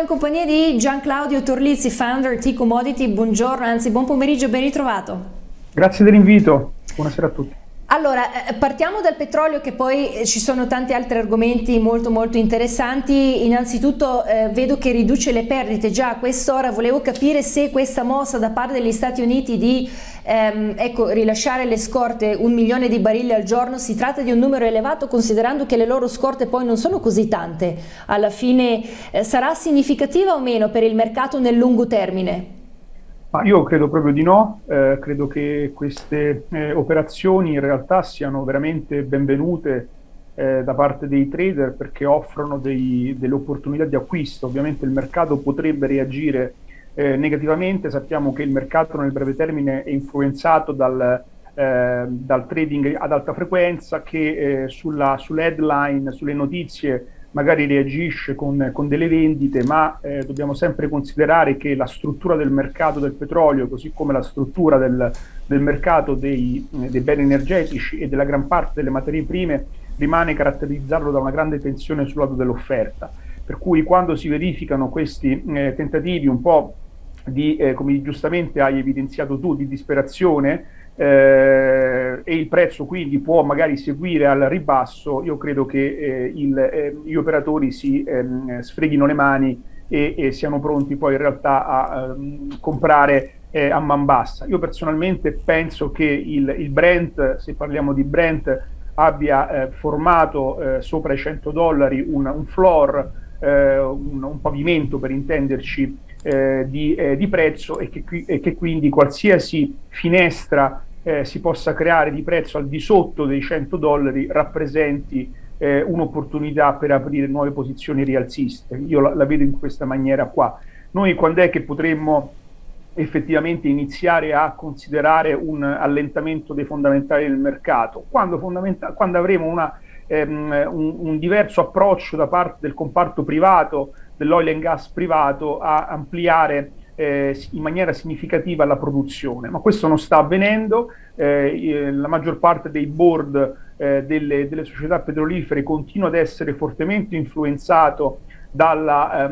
in compagnia di Gian Claudio Torlizzi, founder T-Commodity. Buongiorno, anzi buon pomeriggio, ben ritrovato. Grazie dell'invito, buonasera a tutti. Allora, partiamo dal petrolio, che poi ci sono tanti altri argomenti molto interessanti. Innanzitutto vedo che riduce le perdite già a quest'ora. Volevo capire se questa mossa da parte degli Stati Uniti di rilasciare le scorte 1 milione di barili al giorno, si tratta di un numero elevato considerando che le loro scorte poi non sono così tante. Alla fine sarà significativa o meno per il mercato nel lungo termine? Io credo proprio di no, credo che queste operazioni in realtà siano veramente benvenute da parte dei trader, perché offrono delle opportunità di acquisto. Ovviamente il mercato potrebbe reagire negativamente. Sappiamo che il mercato nel breve termine è influenzato dal trading ad alta frequenza, che sulle headline, sulle notizie magari reagisce con delle vendite, ma dobbiamo sempre considerare che la struttura del mercato del petrolio, così come la struttura del mercato dei beni energetici e della gran parte delle materie prime, rimane caratterizzato da una grande tensione sul lato dell'offerta. Per cui quando si verificano questi tentativi un po' di, come giustamente hai evidenziato tu, di disperazione, e il prezzo quindi può magari seguire al ribasso, io credo che gli operatori si sfreghino le mani e siano pronti poi in realtà a comprare a man bassa. Io personalmente penso che il Brent, se parliamo di Brent, abbia formato sopra i $100 un floor, un pavimento per intenderci, di prezzo, e che quindi qualsiasi finestra si possa creare di prezzo al di sotto dei $100 rappresenti un'opportunità per aprire nuove posizioni rialziste. Io la vedo in questa maniera qua. Noi quando è che potremmo effettivamente iniziare a considerare un allentamento dei fondamentali del mercato? Quando avremo un diverso approccio da parte del comparto privato, dell'oil and gas privato, a ampliare in maniera significativa la produzione. Ma questo non sta avvenendo. La maggior parte dei board delle società petrolifere continua ad essere fortemente influenzato dal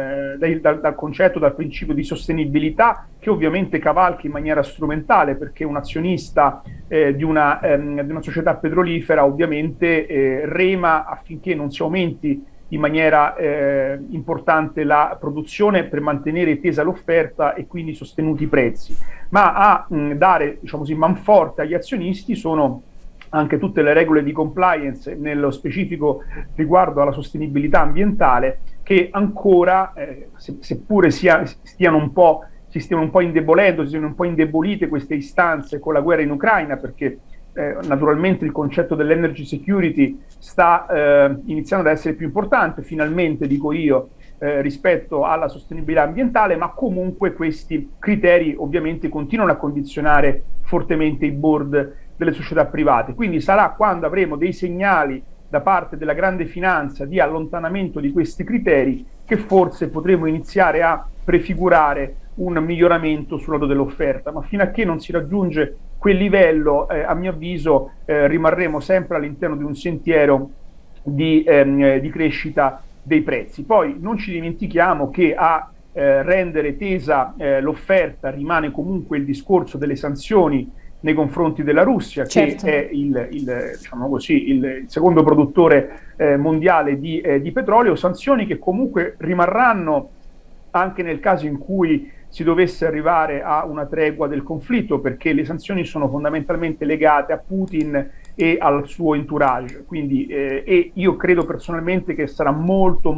concetto, dal principio di sostenibilità, che ovviamente cavalca in maniera strumentale, perché un azionista di una società petrolifera ovviamente rema affinché non si aumenti in maniera importante la produzione per mantenere tesa l'offerta e quindi sostenuti i prezzi. Ma a dare, diciamo così, manforte agli azionisti sono anche tutte le regole di compliance, nello specifico riguardo alla sostenibilità ambientale, che ancora, seppure si stiano un po' indebolendo, si siano un po' indebolite queste istanze con la guerra in Ucraina, perché naturalmente il concetto dell'energy security sta iniziando ad essere più importante, finalmente dico io, rispetto alla sostenibilità ambientale, ma comunque questi criteri ovviamente continuano a condizionare fortemente i board delle società private. Quindi sarà quando avremo dei segnali da parte della grande finanza di allontanamento di questi criteri che forse potremo iniziare a prefigurare un miglioramento sul lato dell'offerta, ma fino a che non si raggiunge quel livello, a mio avviso, rimarremo sempre all'interno di un sentiero di crescita dei prezzi. Poi non ci dimentichiamo che a rendere tesa l'offerta rimane comunque il discorso delle sanzioni nei confronti della Russia, certo, che è diciamo così, il secondo produttore mondiale di petrolio, sanzioni che comunque rimarranno anche nel caso in cui si dovesse arrivare a una tregua del conflitto, perché le sanzioni sono fondamentalmente legate a Putin e al suo entourage. Quindi e io credo personalmente che sarà molto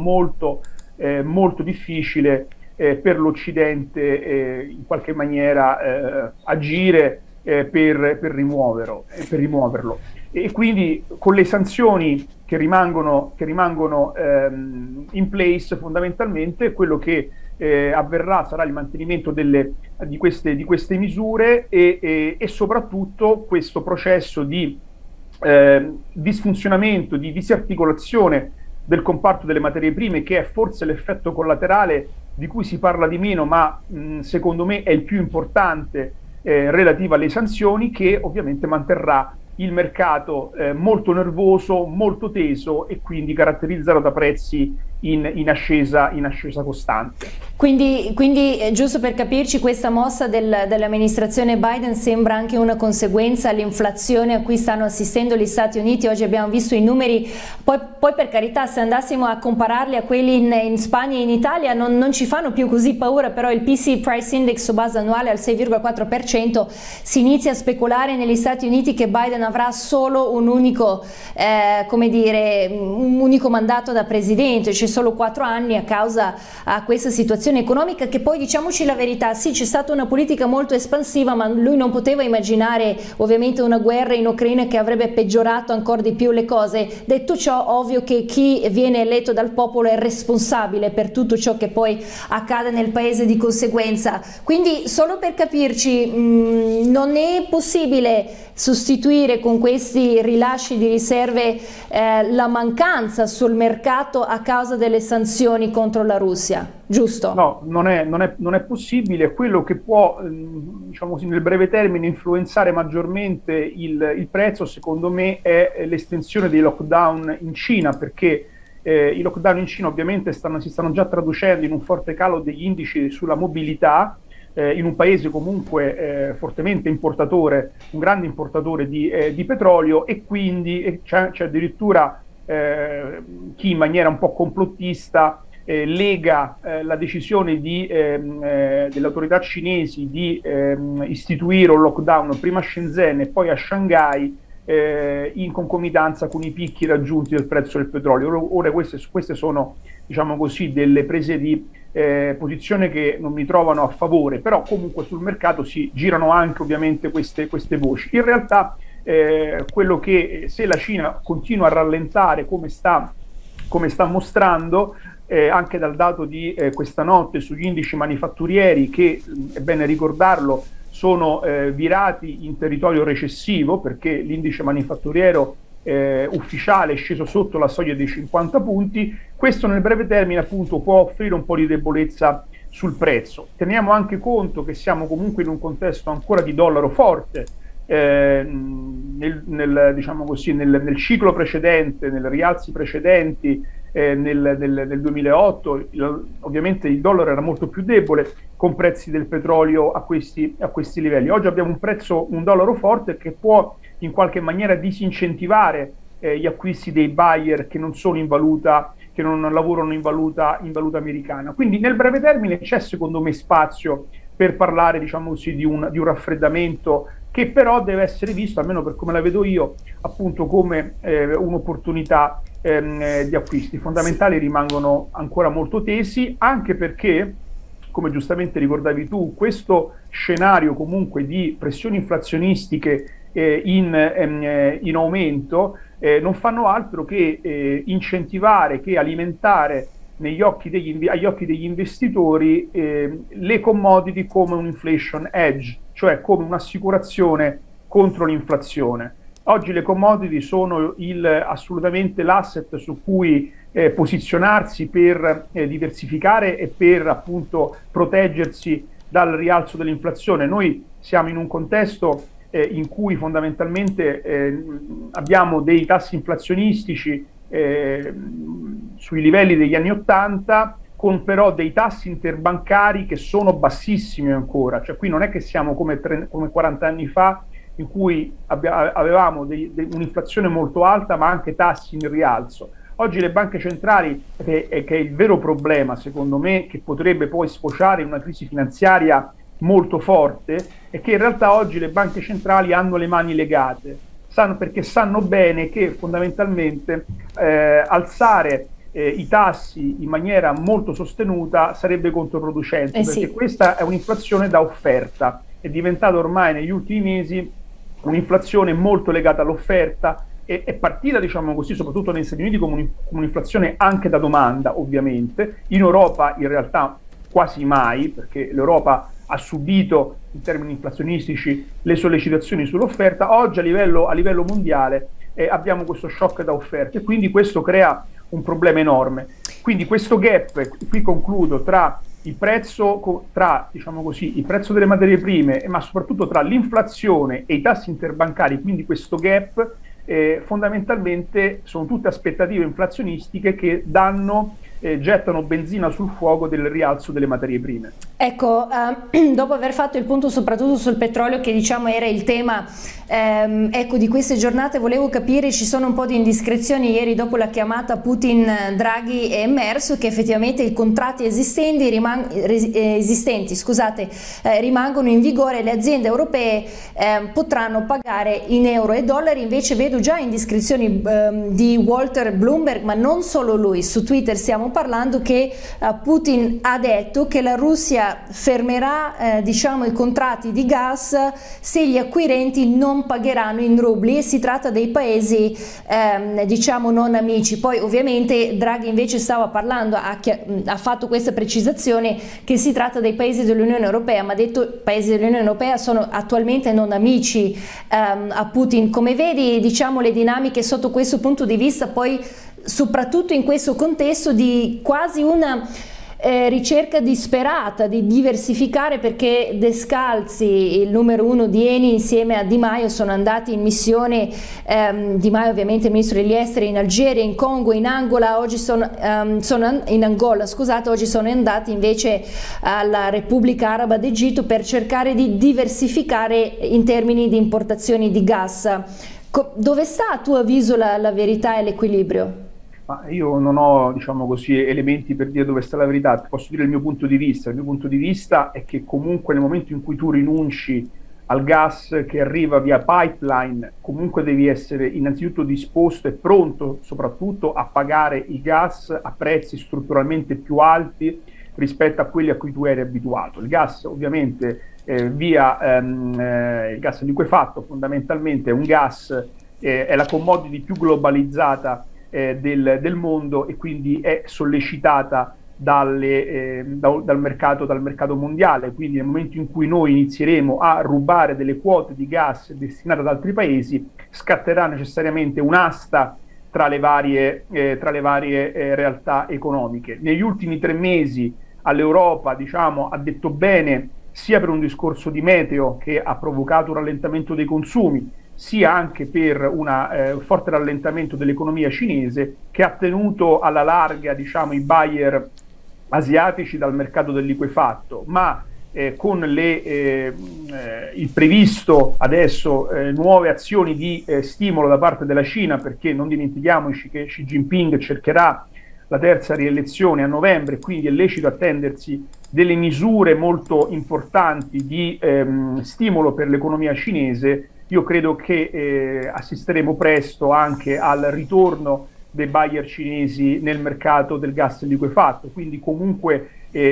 difficile per l'Occidente in qualche maniera agire per rimuoverlo. E quindi con le sanzioni che rimangono in place, fondamentalmente quello che avverrà sarà il mantenimento di queste misure e soprattutto questo processo di disfunzionamento, di disarticolazione del comparto delle materie prime, che è forse l'effetto collaterale di cui si parla di meno, ma secondo me è il più importante, relativo alle sanzioni, che ovviamente manterrà il mercato molto nervoso, molto teso, e quindi caratterizzato da prezzi in ascesa costante. Quindi giusto per capirci, questa mossa dell'amministrazione Biden sembra anche una conseguenza all'inflazione a cui stanno assistendo gli Stati Uniti. Oggi abbiamo visto i numeri, poi per carità, se andassimo a compararli a quelli in Spagna e in Italia non ci fanno più così paura, però il PC Price Index su base annuale al 6,4%, si inizia a speculare negli Stati Uniti che Biden avrà solo un unico, come dire, un unico mandato da presidente, cioè solo 4 anni a causa a questa situazione economica che poi, diciamoci la verità, sì, c'è stata una politica molto espansiva, ma lui non poteva immaginare ovviamente una guerra in Ucraina che avrebbe peggiorato ancora di più le cose. Detto ciò, ovvio che chi viene eletto dal popolo è responsabile per tutto ciò che poi accade nel paese di conseguenza. Quindi, solo per capirci, non è possibile sostituire con questi rilasci di riserve la mancanza sul mercato a causa delle sanzioni contro la Russia, giusto? No, non è possibile. Quello che può, diciamo così, nel breve termine influenzare maggiormente il prezzo, secondo me, è l'estensione dei lockdown in Cina, perché i lockdown in Cina ovviamente si stanno già traducendo in un forte calo degli indici sulla mobilità, in un paese comunque fortemente importatore, un grande importatore di petrolio, e quindi c'è addirittura chi in maniera un po' complottista lega la decisione delle autorità cinesi di istituire un lockdown prima a Shenzhen e poi a Shanghai in concomitanza con i picchi raggiunti del prezzo del petrolio. Ora queste sono, diciamo così, delle prese di posizione che non mi trovano a favore, però comunque sul mercato si girano anche ovviamente queste voci. In realtà quello che, se la Cina continua a rallentare come sta mostrando, anche dal dato di questa notte sugli indici manifatturieri, che è bene ricordarlo sono virati in territorio recessivo, perché l'indice manifatturiero ufficiale è sceso sotto la soglia dei 50 punti, questo nel breve termine appunto può offrire un po' di debolezza sul prezzo. Teniamo anche conto che siamo comunque in un contesto ancora di dollaro forte. Diciamo così, nel ciclo precedente, nei rialzi precedenti, nel 2008 ovviamente il dollaro era molto più debole, con prezzi del petrolio a questi livelli. Oggi abbiamo un dollaro forte che può in qualche maniera disincentivare gli acquisti dei buyer che non sono in valuta, che non lavorano in valuta americana. Quindi nel breve termine c'è, secondo me, spazio per parlare, diciamo così, di un raffreddamento, che però deve essere visto, almeno per come la vedo io, appunto come un'opportunità di acquisti. I fondamentali rimangono ancora molto tesi, anche perché, come giustamente ricordavi tu, questo scenario comunque di pressioni inflazionistiche in aumento non fanno altro che incentivare, che alimentare agli occhi degli investitori le commodity come un inflation hedge, cioè come un'assicurazione contro l'inflazione. Oggi le commodity sono assolutamente l'asset su cui posizionarsi per diversificare e per appunto proteggersi dal rialzo dell'inflazione. Noi siamo in un contesto in cui fondamentalmente abbiamo dei tassi inflazionistici sui livelli degli anni 80, con però dei tassi interbancari che sono bassissimi ancora. Cioè qui non è che siamo come 40 anni fa, in cui avevamo un'inflazione molto alta ma anche tassi in rialzo. Oggi le banche centrali, che è il vero problema secondo me, che potrebbe poi sfociare in una crisi finanziaria molto forte, è che in realtà oggi le banche centrali hanno le mani legate, perché sanno bene che fondamentalmente alzare i tassi in maniera molto sostenuta sarebbe controproducente, perché sì, questa è un'inflazione da offerta, è diventata ormai negli ultimi mesi un'inflazione molto legata all'offerta, e è partita, diciamo così, soprattutto negli Stati Uniti come un'inflazione anche da domanda, ovviamente. In Europa in realtà quasi mai, perché l'Europa ha subito in termini inflazionistici le sollecitazioni sull'offerta. Oggi a livello mondiale abbiamo questo shock da offerta, e quindi questo crea un problema enorme. Quindi questo gap, qui concludo, tra il prezzo, diciamo così, il prezzo delle materie prime, ma soprattutto tra l'inflazione e i tassi interbancari, quindi questo gap fondamentalmente sono tutte aspettative inflazionistiche che danno gettano benzina sul fuoco del rialzo delle materie prime. Ecco, dopo aver fatto il punto soprattutto sul petrolio, che diciamo era il tema ecco, di queste giornate, volevo capire, ci sono un po' di indiscrezioni ieri dopo la chiamata Putin-Draghi, è emerso che effettivamente i contratti esistenti rimangono in vigore, le aziende europee potranno pagare in euro e dollari. Invece vedo già indiscrezioni di Walter Bloomberg, ma non solo lui, su Twitter stiamo parlando che Putin ha detto che la Russia fermerà diciamo i contratti di gas se gli acquirenti non pagheranno in rubli, e si tratta dei paesi diciamo non amici. Poi ovviamente Draghi invece stava parlando, ha fatto questa precisazione che si tratta dei paesi dell'Unione Europea, ma ha detto i paesi dell'Unione Europea sono attualmente non amici a Putin. Come vedi diciamo le dinamiche sotto questo punto di vista, poi soprattutto in questo contesto di quasi una ricerca disperata di diversificare, perché Descalzi, il numero uno di Eni, insieme a Di Maio sono andati in missione, Di Maio ovviamente il ministro degli esteri, in Algeria, in Congo, in Angola, oggi in Angola, scusate, oggi sono andati invece alla Repubblica Araba d'Egitto per cercare di diversificare in termini di importazioni di gas. Dove sta a tuo avviso la verità e l'equilibrio? Ma io non ho, diciamo così, elementi per dire dove sta la verità, posso dire il mio punto di vista. Il mio punto di vista è che comunque nel momento in cui tu rinunci al gas che arriva via pipeline, comunque devi essere innanzitutto disposto e pronto soprattutto a pagare il gas a prezzi strutturalmente più alti rispetto a quelli a cui tu eri abituato. Il gas ovviamente il gas liquefatto fondamentalmente è un gas, è la commodity più globalizzata del mondo, e quindi è sollecitata dal mercato mondiale. Quindi nel momento in cui noi inizieremo a rubare delle quote di gas destinate ad altri paesi, scatterà necessariamente un'asta tra le varie realtà economiche. Negli ultimi 3 mesi all'Europa, diciamo, ha detto bene, sia per un discorso di meteo che ha provocato un rallentamento dei consumi, sia anche per un forte rallentamento dell'economia cinese, che ha tenuto alla larga, diciamo, i buyer asiatici dal mercato del liquefatto, ma con il previsto adesso nuove azioni di stimolo da parte della Cina, perché non dimentichiamoci che Xi Jinping cercherà la terza rielezione a novembre, quindi è lecito attendersi delle misure molto importanti di stimolo per l'economia cinese. Io credo che assisteremo presto anche al ritorno dei buyer cinesi nel mercato del gas liquefatto, quindi comunque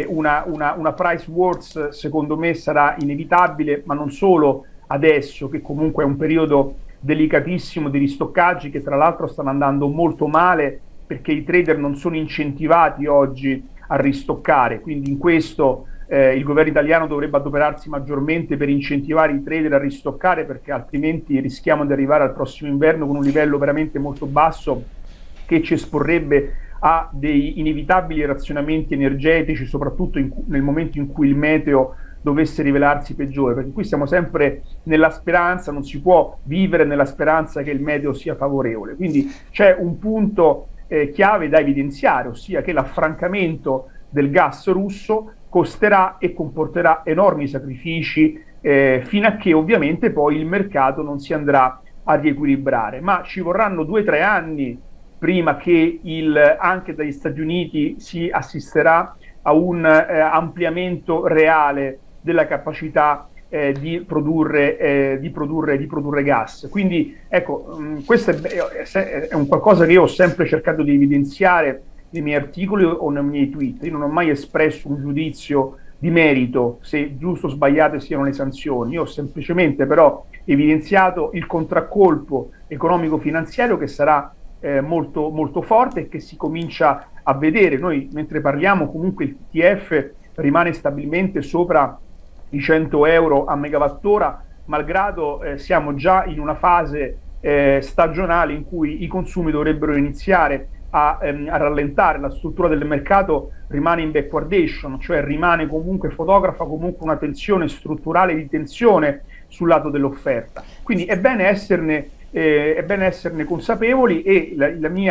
una price wars secondo me sarà inevitabile, ma non solo adesso, che comunque è un periodo delicatissimo di ristoccaggi che tra l'altro stanno andando molto male, perché i trader non sono incentivati oggi a ristoccare, quindi in questo il governo italiano dovrebbe adoperarsi maggiormente per incentivare i trader a ristoccare, perché altrimenti rischiamo di arrivare al prossimo inverno con un livello veramente molto basso che ci esporrebbe a dei inevitabili razionamenti energetici, soprattutto nel momento in cui il meteo dovesse rivelarsi peggiore, perché qui siamo sempre nella speranza, non si può vivere nella speranza che il meteo sia favorevole. Quindi c'è un punto chiave da evidenziare, ossia che l'affrancamento del gas russo costerà e comporterà enormi sacrifici fino a che ovviamente poi il mercato non si andrà a riequilibrare, ma ci vorranno 2-3 anni prima che anche dagli Stati Uniti si assisterà a un ampliamento reale della capacità di produrre gas. Quindi ecco, questo è un qualcosa che io ho sempre cercato di evidenziare nei miei articoli o nei miei tweet. Io non ho mai espresso un giudizio di merito se giusto o sbagliate siano le sanzioni. Io ho semplicemente però evidenziato il contraccolpo economico-finanziario che sarà molto, molto forte e che si comincia a vedere. Noi mentre parliamo comunque il TTF rimane stabilmente sopra i 100 euro a megawattora, malgrado siamo già in una fase stagionale in cui i consumi dovrebbero iniziare a rallentare. La struttura del mercato rimane in backwardation, cioè fotografa comunque una tensione strutturale di tensione sul lato dell'offerta. Quindi è bene esserne consapevoli, e la mia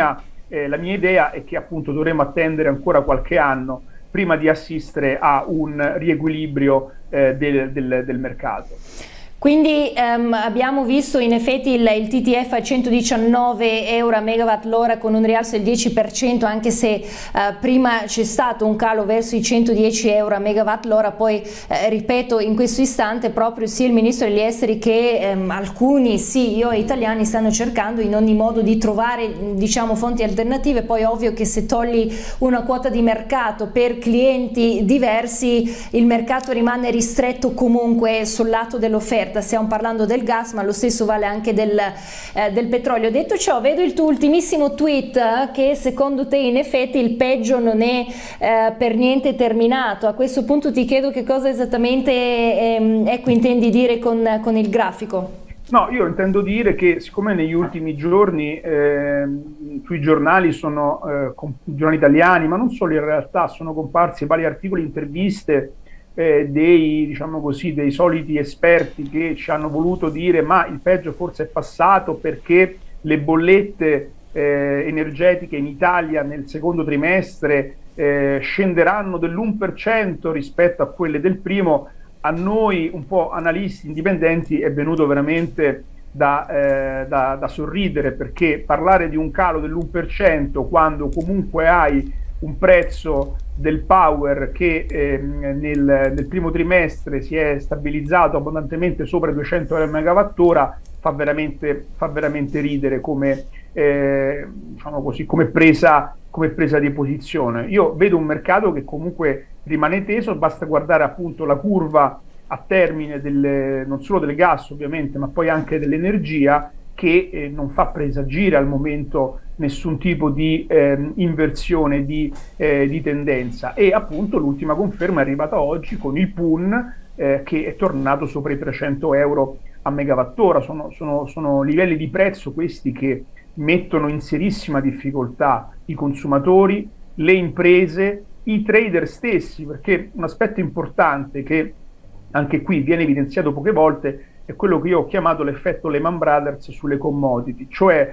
la mia idea è che appunto dovremo attendere ancora qualche anno prima di assistere a un riequilibrio del mercato. Quindi abbiamo visto in effetti il TTF a 119 euro a megawatt l'ora con un rialzo del 10%, anche se prima c'è stato un calo verso i 110 euro a megawatt l'ora. Poi ripeto, in questo istante proprio sia il ministro degli esteri che alcuni CEO italiani stanno cercando in ogni modo di trovare, diciamo, fonti alternative. Poi ovvio che se togli una quota di mercato per clienti diversi, il mercato rimane ristretto comunque sul lato dell'offerta. Stiamo parlando del gas, ma lo stesso vale anche del petrolio. Detto ciò, vedo il tuo ultimissimo tweet che secondo te in effetti il peggio non è per niente terminato. A questo punto ti chiedo che cosa esattamente ecco, intendi dire con il grafico. No, io intendo dire che siccome negli ultimi giorni sui giornali giornali italiani, ma non solo in realtà, sono comparsi vari articoli, interviste diciamo così, dei soliti esperti che ci hanno voluto dire ma il peggio forse è passato perché le bollette energetiche in Italia nel secondo trimestre scenderanno dell'1% rispetto a quelle del primo. A noi, un po' analisti indipendenti, è venuto veramente da sorridere, perché parlare di un calo dell'1% quando comunque hai un prezzo del power che nel primo trimestre si è stabilizzato abbondantemente sopra i 200 euro al megawattora fa veramente ridere come, diciamo così, come presa di posizione. Io vedo un mercato che comunque rimane teso, basta guardare appunto la curva a termine non solo del gas ovviamente, ma poi anche dell'energia, che non fa presagire al momento nessun tipo di inversione di tendenza. E appunto l'ultima conferma è arrivata oggi con il PUN che è tornato sopra i 300 euro a megawattora. Sono livelli di prezzo questi che mettono in serissima difficoltà i consumatori, le imprese, i trader stessi, perché un aspetto importante che anche qui viene evidenziato poche volte è quello che io ho chiamato l'effetto Lehman Brothers sulle commodity, cioè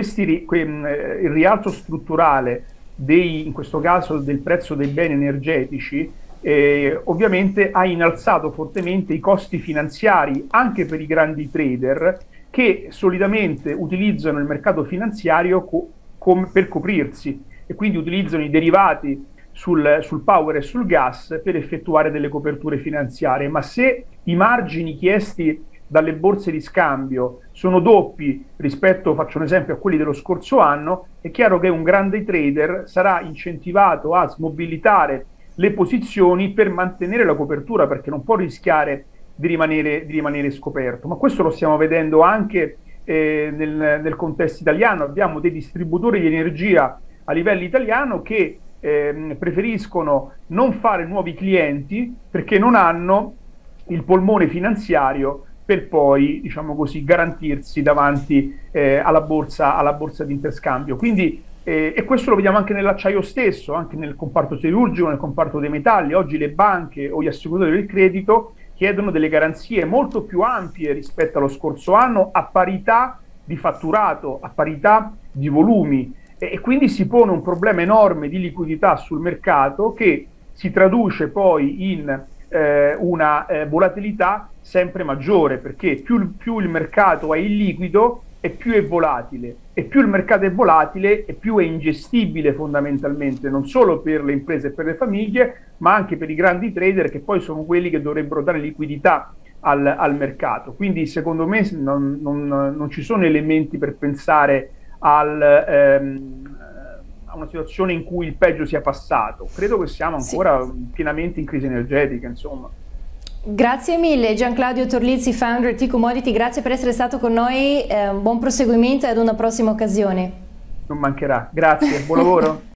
il rialzo strutturale in questo caso del prezzo dei beni energetici ovviamente ha innalzato fortemente i costi finanziari anche per i grandi trader, che solitamente utilizzano il mercato finanziario per coprirsi, e quindi utilizzano i derivati sul power e sul gas per effettuare delle coperture finanziarie. Ma se i margini chiesti dalle borse di scambio sono doppi rispetto, faccio un esempio, a quelli dello scorso anno, è chiaro che un grande trader sarà incentivato a smobilitare le posizioni per mantenere la copertura, perché non può rischiare di rimanere scoperto. Ma questo lo stiamo vedendo anche nel contesto italiano. Abbiamo dei distributori di energia a livello italiano che preferiscono non fare nuovi clienti perché non hanno il polmone finanziario per poi, diciamo così, garantirsi davanti alla borsa di interscambio. Quindi, e questo lo vediamo anche nell'acciaio stesso, anche nel comparto siderurgico, nel comparto dei metalli. Oggi le banche o gli assicuratori del credito chiedono delle garanzie molto più ampie rispetto allo scorso anno, a parità di fatturato, a parità di volumi, e quindi si pone un problema enorme di liquidità sul mercato, che si traduce poi in una volatilità sempre maggiore, perché più il mercato è illiquido e più è volatile, e più il mercato è volatile e più è ingestibile fondamentalmente, non solo per le imprese e per le famiglie, ma anche per i grandi trader, che poi sono quelli che dovrebbero dare liquidità al mercato. Quindi secondo me non ci sono elementi per pensare a una situazione in cui il peggio sia passato. Credo che siamo ancora pienamente in crisi energetica, insomma. Grazie mille Gian Claudio Torlizzi, founder T-Commodity, grazie per essere stato con noi, buon proseguimento e ad una prossima occasione. Non mancherà, grazie, buon lavoro.